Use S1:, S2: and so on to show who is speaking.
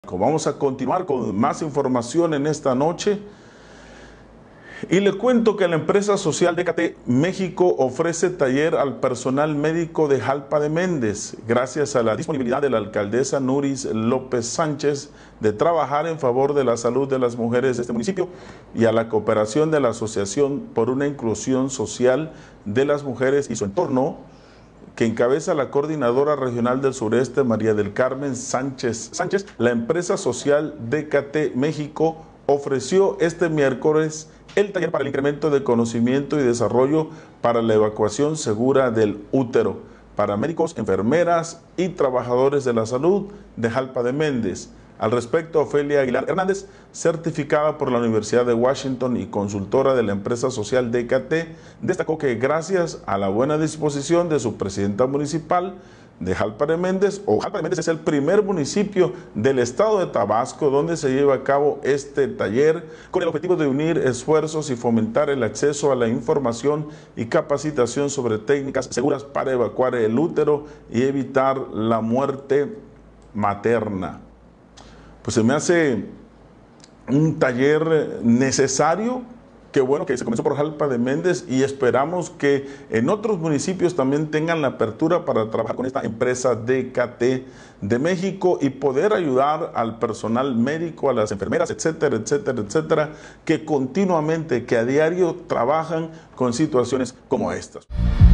S1: Vamos a continuar con más información en esta noche y le cuento que la empresa social DKT México ofrece taller al personal médico de Jalpa de Méndez gracias a la disponibilidad de la alcaldesa Nuris López Sánchez de trabajar en favor de la salud de las mujeres de este municipio y a la cooperación de la Asociación por una Inclusión Social de las Mujeres y su entorno, que encabeza la coordinadora regional del sureste, María del Carmen Sánchez. La empresa social DKT México ofreció este miércoles el taller para el incremento de conocimiento y desarrollo para la evacuación segura del útero para médicos, enfermeras y trabajadores de la salud de Jalpa de Méndez. Al respecto, Ofelia Aguilar Hernández, certificada por la Universidad de Washington y consultora de la empresa social DKT, destacó que gracias a la buena disposición de su presidenta municipal de Jalpa de Méndez, Jalpa de Méndez es el primer municipio del estado de Tabasco donde se lleva a cabo este taller con el objetivo de unir esfuerzos y fomentar el acceso a la información y capacitación sobre técnicas seguras para evacuar el útero y evitar la muerte materna. Pues se me hace un taller necesario. Qué bueno que se comenzó por Jalpa de Méndez y esperamos que en otros municipios también tengan la apertura para trabajar con esta empresa DKT de México y poder ayudar al personal médico, a las enfermeras, etcétera, etcétera, etcétera, que continuamente, que a diario trabajan con situaciones como estas.